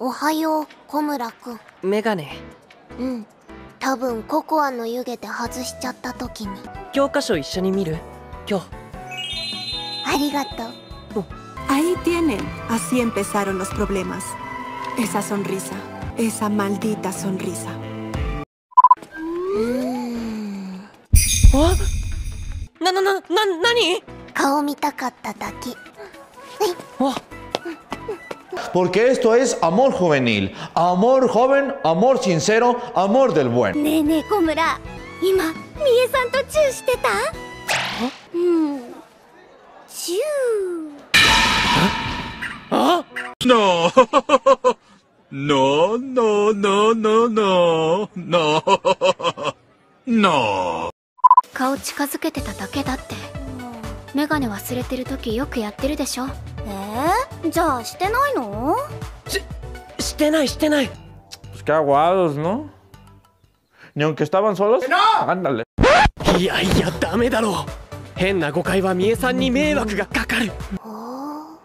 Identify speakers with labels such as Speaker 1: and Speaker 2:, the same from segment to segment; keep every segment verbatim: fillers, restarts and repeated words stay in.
Speaker 1: おはよう、小村くん。
Speaker 2: メガネ。
Speaker 1: うん。多分ココアの湯気で外しちゃった時に。
Speaker 2: 教科書一緒に見る？今日。
Speaker 1: ありがとう。
Speaker 3: Ahí tienen. Así empezaron los problemas. Esa sonrisa. Esa maldita sonrisa.
Speaker 1: うーん。
Speaker 2: あ？な、な、な、な、なに？
Speaker 1: 顔見たかっただけ。
Speaker 2: あ。
Speaker 4: Porque esto es amor juvenil, amor joven, amor sincero, amor del buen.
Speaker 1: ねえねえ小村、今みえさんとチューしてた？うん。チュー。
Speaker 2: あ？
Speaker 5: No. No, no, no, no, no, no. No.
Speaker 6: 顔近づけてただけだって。メガネ忘れてる時よくやってるでしょ。
Speaker 1: えー、じゃあしてないの？
Speaker 2: し、してないしてない。
Speaker 4: Pues qué aguados, ¿no? Ni aunque estaban solos. ¡No! Ándale.
Speaker 2: いやいやダメだろう。変な誤解はみえさんに迷惑がかかる。
Speaker 1: お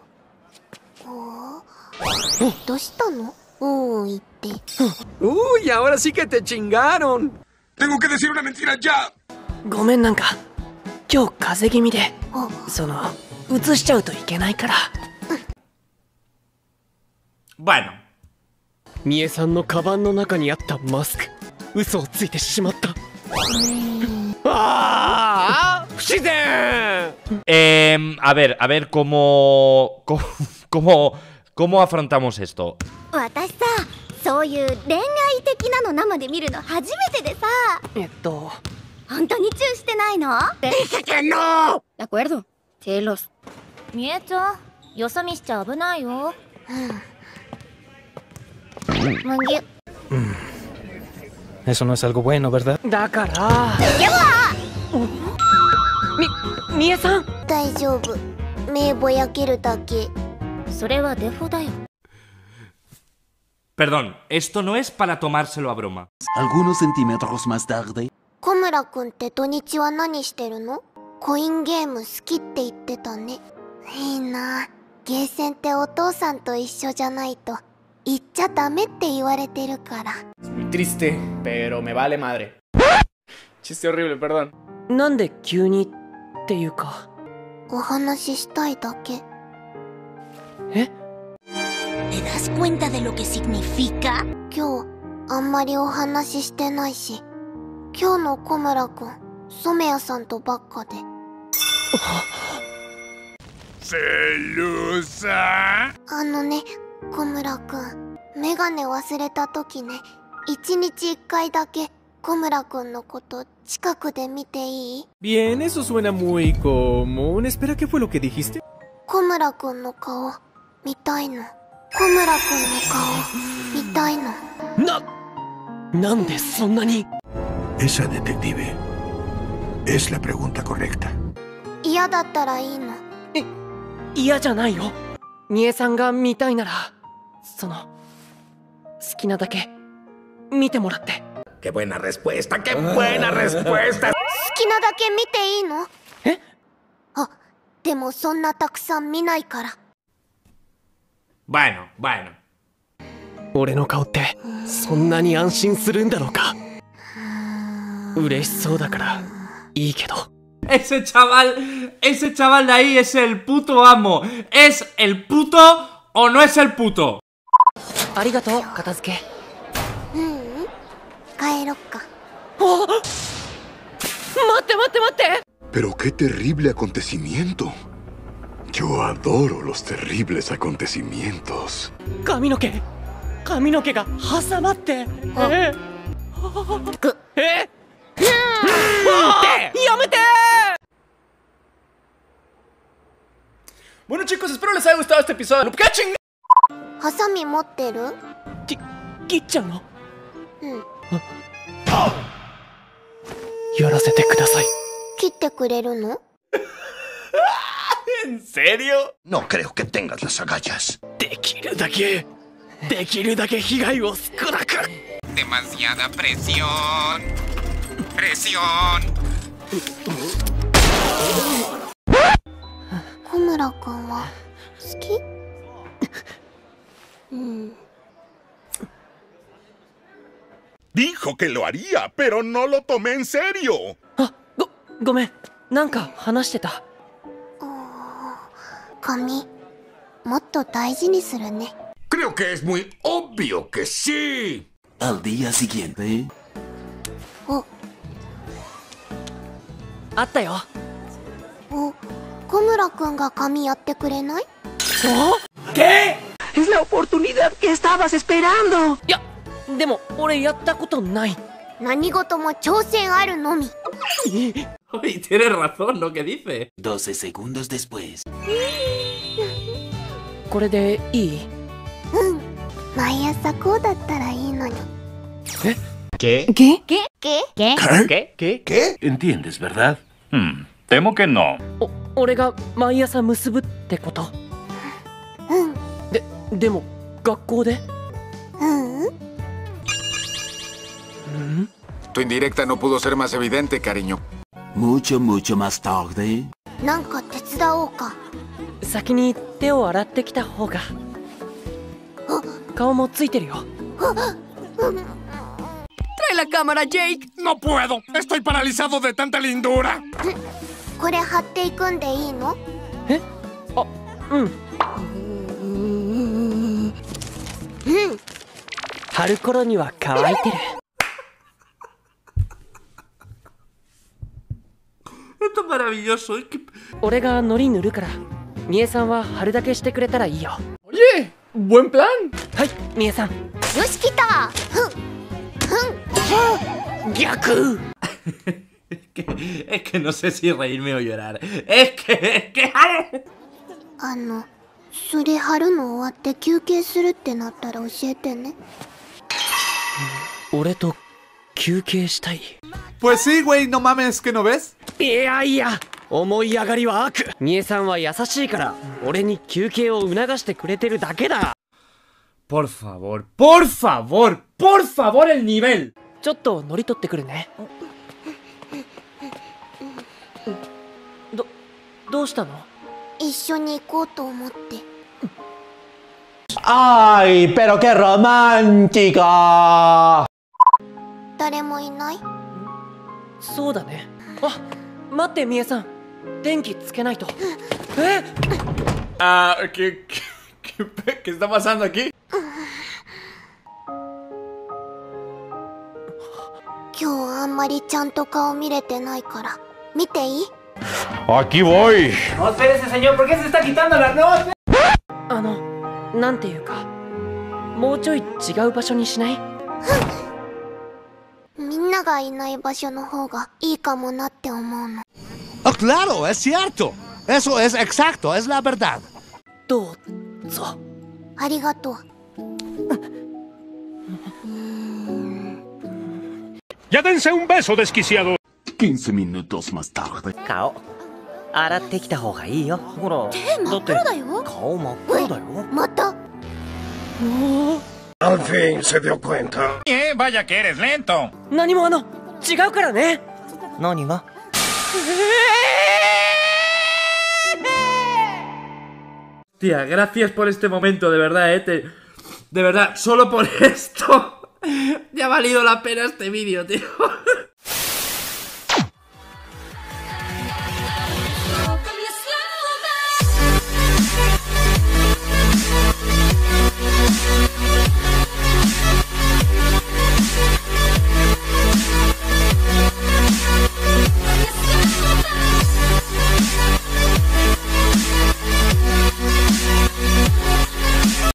Speaker 1: お。どうしたの？うん言って。
Speaker 7: Uy, ahora sí que te chingaron.
Speaker 5: Tengo que decir una mentira ya.
Speaker 2: ごめんなんか今日風邪気味で、その移しちゃうといけないから。
Speaker 5: Bueno.
Speaker 2: みえさんのカバンの中にあったマスク、嘘をついてしまった。ああ、不自然。
Speaker 8: Eh, a ver, a ver cómo, cómo, cómo, cómo afrontamos esto.
Speaker 1: 私さ、そういう恋愛的なの生で見るの初めてでさ。
Speaker 2: えっと。
Speaker 1: 本当にチューしてないの？
Speaker 6: Dice que no. De acuerdo. Celos. みえちゃん、よそ見しちゃ危ないよ。
Speaker 1: むぎゅ。
Speaker 7: Eso no es algo bueno, ¿verdad?
Speaker 2: だから。み、みえさん。
Speaker 1: 大丈夫。目ぼやけるだけ。
Speaker 6: それはデフォだよ。
Speaker 8: Perdón, esto no es para tomárselo a broma.
Speaker 9: Algunos centímetros más tarde.
Speaker 1: 小村くんって土日は何してるの？コインゲーム好きって言ってたね。いいな。ゲーセンってお父さんと一緒じゃないと行っちゃダメって言われてるから。
Speaker 10: Muy triste, pero me vale madre. Chiste horrible, perdón.
Speaker 2: なんで急にっていうか。
Speaker 1: お話ししたいだけ。
Speaker 2: え
Speaker 1: ？¿Te das cuenta de lo que significa? 今日あんまりお話ししてないし。今日の小村くん、染谷さんとばっかで。
Speaker 5: Celusa.
Speaker 1: あのね、小村くん、メガネ忘れた時ね、一日一回だけ小村くんのこと近くで見ていい？
Speaker 7: Bien, eso suena muy común. Espera, ¿qué fue lo que dijiste?
Speaker 1: 小村くんの顔見たいの。小村くんの顔見たいの。
Speaker 2: な、なんでそんなに？
Speaker 5: Esa detective es la pregunta correcta.
Speaker 1: 嫌だったらいいの。
Speaker 2: え、嫌じゃないよ。みえさんが見たいなら、その好きなだけ見てもらって。
Speaker 5: Qué buena respuesta, qué buena respuesta.
Speaker 1: 好きなだけ見ていいの？
Speaker 2: え？
Speaker 1: あ、でもそんなたくさん見ないから。
Speaker 8: Bueno, bueno.
Speaker 2: 俺の顔ってそんなに安心するんだろうか。嬉しそうだからいいけど。
Speaker 8: Ese chaval, ese chaval de ahí es el puto amo. ¿Es el puto o no es el puto?
Speaker 2: ありがとう、片付け。
Speaker 1: ううん、帰ろっか。
Speaker 2: あ、待って待って待って。
Speaker 5: Pero qué terrible acontecimiento. Yo adoro los terribles acontecimientos.
Speaker 2: 髪の毛、髪の毛が挟まって。え？え？やめて！
Speaker 10: Bueno chicos, espero les haya gustado este episodio. ¡Qué ching!
Speaker 1: ハサミ持ってる？
Speaker 2: き、切っちゃうの？
Speaker 1: うん。
Speaker 2: やらせてください。
Speaker 1: 切ってくれるの？
Speaker 5: ¿En serio? No creo que tengas las agallas.
Speaker 2: できるだけ、できるだけ被害を少なく。
Speaker 11: Demasiada presión. Presión.
Speaker 1: 小村くんは好き？うん。
Speaker 5: Dijo que lo haría, pero no lo tomé en serio.
Speaker 2: あ、ご、ごめん。なんか話してた。
Speaker 1: 髪、もっと大事にするね。
Speaker 5: Creo que es muy obvio que sí.
Speaker 9: Al día siguiente.
Speaker 1: お、
Speaker 2: あったよ。
Speaker 1: お、小村くんが髪やってくれない？
Speaker 2: お？¿Qué?
Speaker 3: Es la oportunidad que estabas esperando.
Speaker 2: いや、でも俺やったことない。
Speaker 1: 何事も挑戦あるのみ。
Speaker 8: Oye, tienes razón lo que dice.
Speaker 9: doce segundos después.
Speaker 2: これでいい？
Speaker 1: うん。毎朝こうだったらいいのに。
Speaker 2: え
Speaker 4: ¿Qué?
Speaker 3: ¿Qué?
Speaker 6: ¿Qué?
Speaker 1: ¿Qué?
Speaker 6: ¿Qué?
Speaker 4: ¿Qué? ¿Qué? ¿Qué?
Speaker 5: ¿Entiendes, verdad? Hmm, temo que no.
Speaker 2: お、俺が毎朝結ぶってこと？
Speaker 1: うん。
Speaker 2: で、でも学校で？
Speaker 1: うん。
Speaker 2: うん？
Speaker 5: Tu indirecta no pudo ser más evidente, cariño.
Speaker 9: Mucho, mucho más tarde.
Speaker 1: なんか手伝おうか。
Speaker 2: 先に手を洗ってきた方が。顔もついてるよ。
Speaker 3: ¡Trae la cámara, Jake!
Speaker 5: ¡No puedo! ¡Estoy paralizado de tanta lindura!
Speaker 1: これ貼っていくんでいいの？
Speaker 2: え？あ、うん。
Speaker 1: うん。
Speaker 2: 貼る頃には乾いてる。
Speaker 8: Esto es maravilloso. Es que...
Speaker 2: 俺が糊塗るから、みえさんは貼るだけしてくれたらいいよ。
Speaker 10: Oye, buen plan.
Speaker 2: はい、みえさん。
Speaker 1: よし来た。ふん。ふん。
Speaker 2: 逆。
Speaker 8: es, que, es que no sé si reírme o llorar. Es que... Es que...
Speaker 1: あの、それ貼るの終わって休憩するってなったら教えてね。
Speaker 2: 俺と休憩したい。
Speaker 12: Pues sí, güey, no mames, ¿que no ves?
Speaker 2: いやいや、思い上がりは悪。みえさんは優しいから、俺に休憩を促してくれてるだけだ。
Speaker 8: Por favor, por favor, por favor el nivel.
Speaker 2: ちょっと糊取ってくるね。ど、どうしたの？
Speaker 1: 一緒に行こうと思って。
Speaker 4: ¡Ay, pero qué romántica!
Speaker 1: 誰もいない？
Speaker 2: そうだね。あ、待ってみえさん。電気つけないと。え？
Speaker 10: Ah, ¿qué, qué, qué, ¿qué está pasando aquí?
Speaker 1: 今日あんまりちゃんと顔見れてないから見ていい？
Speaker 4: Aquí voy.
Speaker 10: No, espérese, señor, ¿por qué se está quitando la ropa?
Speaker 2: あの、なんていうか、もうちょい違う場所にしない？
Speaker 1: みんながいない場所の方がいいかもなって思うの。
Speaker 13: Oh, claro, es cierto. Eso es exacto, es la verdad.
Speaker 2: どうぞ。
Speaker 1: ありがとう。
Speaker 5: ¡Ya dense un beso, desquiciado!
Speaker 9: quince minutos más tarde.
Speaker 2: 顔洗ってきた方がいいよ。ほら、
Speaker 1: 手真っ黒だよ。
Speaker 2: 顔真っ黒だよ。
Speaker 1: また。
Speaker 5: Al fin se dio cuenta. Eh, vaya que eres lento.
Speaker 2: 何もあの、違うからね。何が？
Speaker 8: Tía, gracias por este momento, de verdad, eh. Te... De verdad, solo por esto ya ha valido la pena este vídeo, tío.